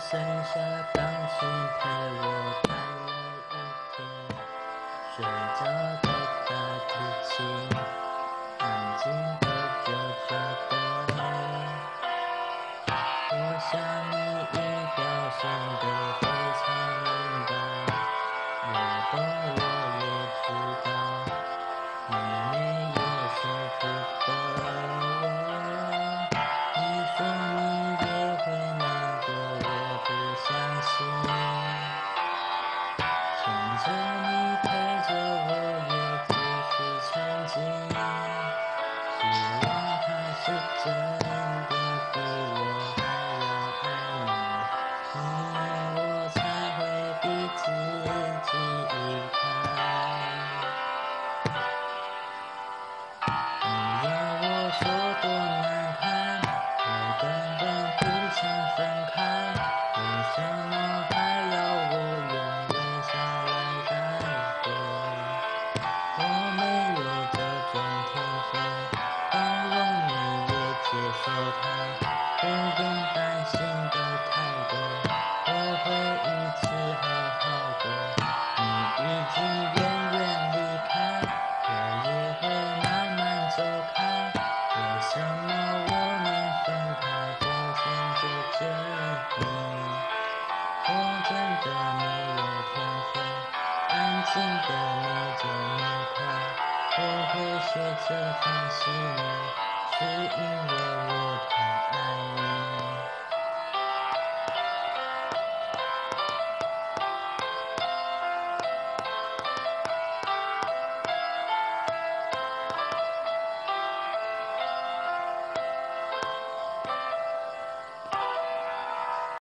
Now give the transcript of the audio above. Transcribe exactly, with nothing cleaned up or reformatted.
剩下钢琴陪我弹了一天，睡着的大提琴，安静的就这个。我想你已表现得非常明白，我懂我也知道，你没有说服的我。你说你也会难过，我不相信。牵着你陪着我也继续前进，希望他是真的比我还要爱你，你我才会比自己离开。你要我说多难堪，我根本不想分开，为什么还要我永远下来待着？我没有这种天分，包容你也接受它，不用担心的太多，我会一直好好的。你已经远远离开，我也会慢慢走开，为什么我们分开之前就决定？我真的没有天分，安静的没这么快，我会学着放弃你，是因为我太爱你。